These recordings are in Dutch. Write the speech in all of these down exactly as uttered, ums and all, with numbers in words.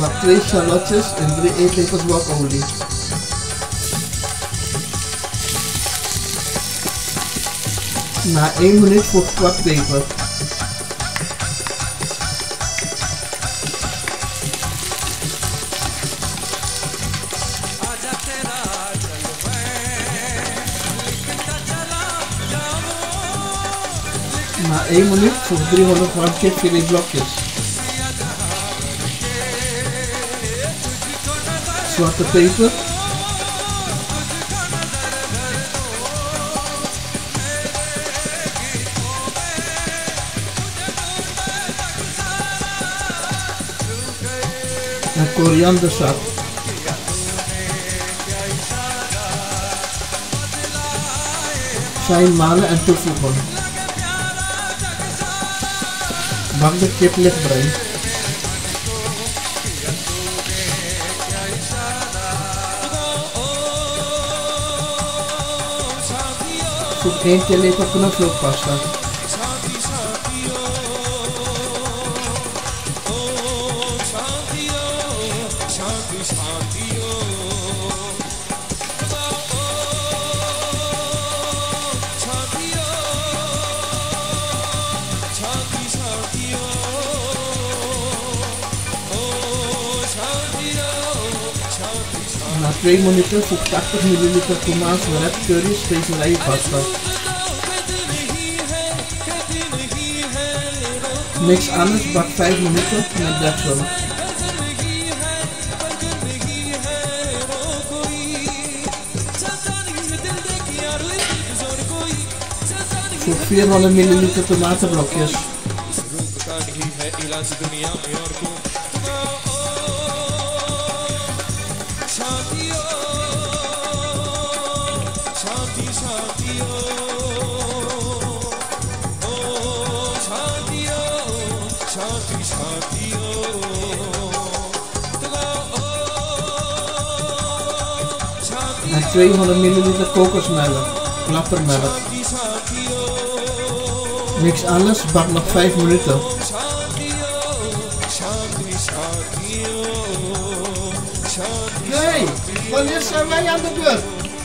Maak twee shallotjes en drie eetlepels wokolie. Na één minuut voeg kwart peper. Na één minuut voeg driehonderd gram kipfilet blokjes. Zwarte peper. En koriandersap. Fijn malen en toevoegen. Bak de kip lichtbruin. Voeg één theelepel knoflookpasta. Na twee minuten voeg tachtig milliliter Cumaanse red curry specerijenpasta. Mix alles, bak vijf minuten met deksel. Voeg vierhonderd milliliter tomatenblokjes. En tweehonderd milliliter kokosmelk, klappermelk. Mix alles, bak nog vijf minuten. Hey, wanneer zijn wij aan de beurt?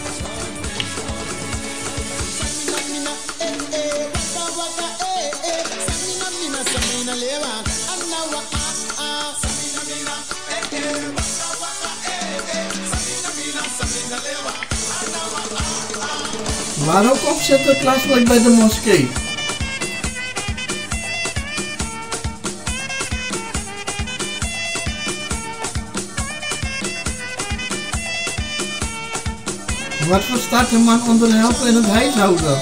Waarom komt Sinterklaas nooit bij de moskee? Wat verstaat de man onder helpen in het huishouden?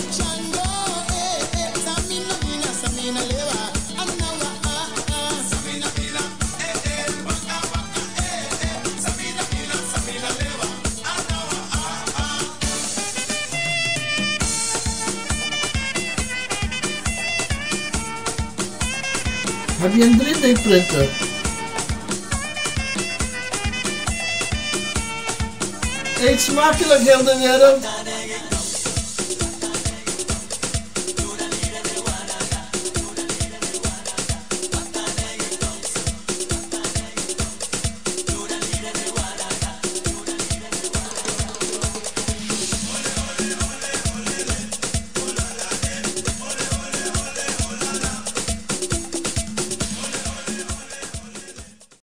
Heb je een drie D printer? Eet smakelijk, heel de wereld!